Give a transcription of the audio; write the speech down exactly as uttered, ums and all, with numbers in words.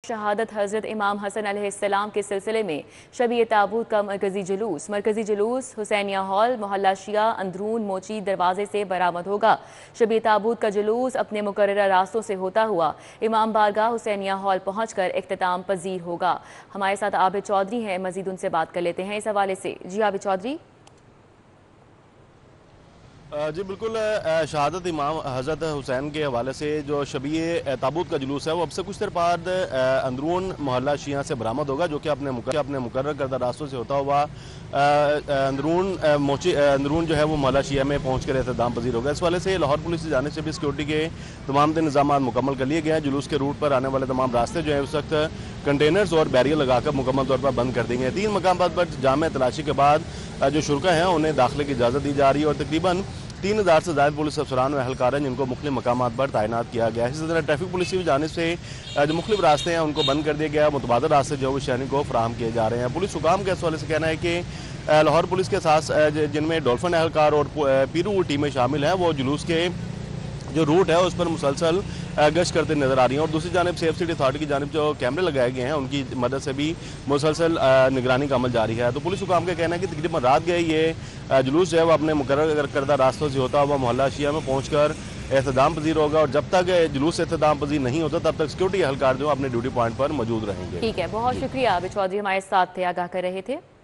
शहादत हज़रत इमाम हसन अलैहिस्सलाम के सिलसिले में शबी ताबूत का मरकजी जुलूस मरकजी जुलूस हुसैनिया हॉल मोहल्ला शिया अंदरून मोची दरवाजे से बरामद होगा। शबी ताबूत का जुलूस अपने मुकर्रर रास्तों से होता हुआ इमाम बारगाह हुसैनिया हॉल पहुँच कर इख्तिताम पजीर होगा। हमारे साथ आबिद चौधरी हैं, मजीद उनसे बात कर लेते हैं इस हवाले से। जी आबिद चौधरी। जी बिल्कुल, शहादत इमाम हज़रत हुसैन के हवाले से जो शबी ताबूत का जुलूस है वो अब से कुछ देर बाद अंदरून मोहल्ला शिया से बरामद होगा, जो कि अपने मुकर, अपने मुकर्रर करदा रास्तों से होता हुआ अंदरून मोची अंदरून जो है वो मोहल्ला शिया में पहुँच कर एहतदाम पजीर होगा। इस वाले से लाहौर पुलिस की जाने से भी सिक्योरिटी के तमाम इंतजाम मुकम्मल कर लिए गए हैं। जुलूस के रूट पर आने वाले तमाम रास्ते जो है उस वक्त कंटेनर्स और बैरियर लगाकर मुकम्मल तौर पर बंद कर देंगे। तीन मकाम पर जामे तलाशी के बाद जो शुरा हैं उन्हें दाखिले की इजाज़त दी जा रही है और तकरीबन तीन हज़ार से ज़्यादा पुलिस अफसरान और एहलकार हैं जिनको मुख्तलिफ मकामात पर तैनात किया गया है। इसी तरह ट्रैफिक पुलिस की जानिब से जो मुख्तलिफ रास्ते हैं उनको बंद कर दिया गया है। मुतबादल रास्ते जो है शहरी को फराहम किए जा रहे हैं। पुलिस हुकाम के इस वाले से कहना है कि लाहौर पुलिस के साथ जिनमें डॉल्फिन एहलकार और पीरू टीमें शामिल हैं वो जुलूस के जो रूट है उस पर मुसलसल गश्त करते नजर आ रही हैं और दूसरी जानब सेफ सिटी अथॉरिटी की जानब जो कैमरे लगाए गए हैं उनकी मदद से भी मुसलसल निगरानी का अमल जारी है। तो पुलिस हुकाम का कहना है कि तकरीबन रात गए ये जुलूस जो है वो अपने मुकर्रर करदा रास्तों से होता हुआ मोहल्ला शिया में पहुँच कर एहतदाम पजीर होगा और जब तक जुलूस एहतदाम पजीर नहीं होता तब तक सिक्योरिटी एहलकार जो अपने ड्यूटी पॉइंट पर मौजूद रहेंगे। ठीक है, बहुत शुक्रिया आबिद चौधरी हमारे साथ थे, आगाह कर रहे थे।